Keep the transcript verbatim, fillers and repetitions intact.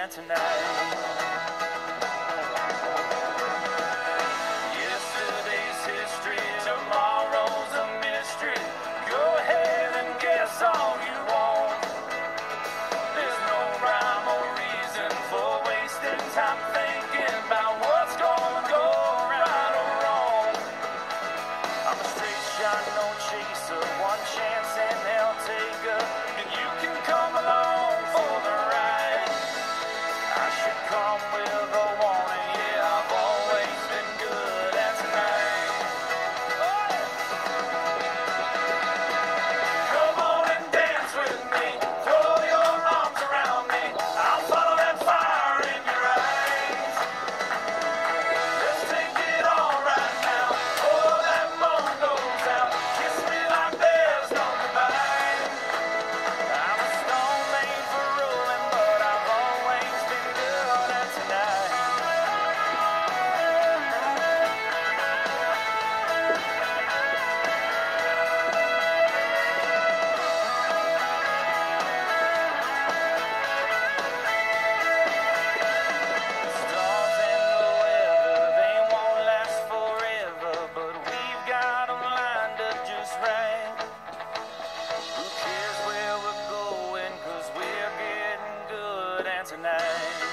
and tonight. Yesterday's history, tomorrow's a mystery. Go ahead and guess all you want. There's no rhyme or reason for wasting time thinking about what's gonna go right or wrong. I'm a straight shot, no chaser, one chance and they'll take her, and you can come along for the ride. I should come with a warning, yeah, I've always been good at tonight. Come on and dance with me, throw your arms around me, I'll follow that fire in your eyes. Let's take it all right now, before that moon goes out, kiss me like there's no goodbye. I'm a stone made for ruling, but I've always been good at tonight. The stars and the weather, they won't last forever, but we've got 'em lined up just right. Who cares where we're going, 'cause we're getting good at tonight.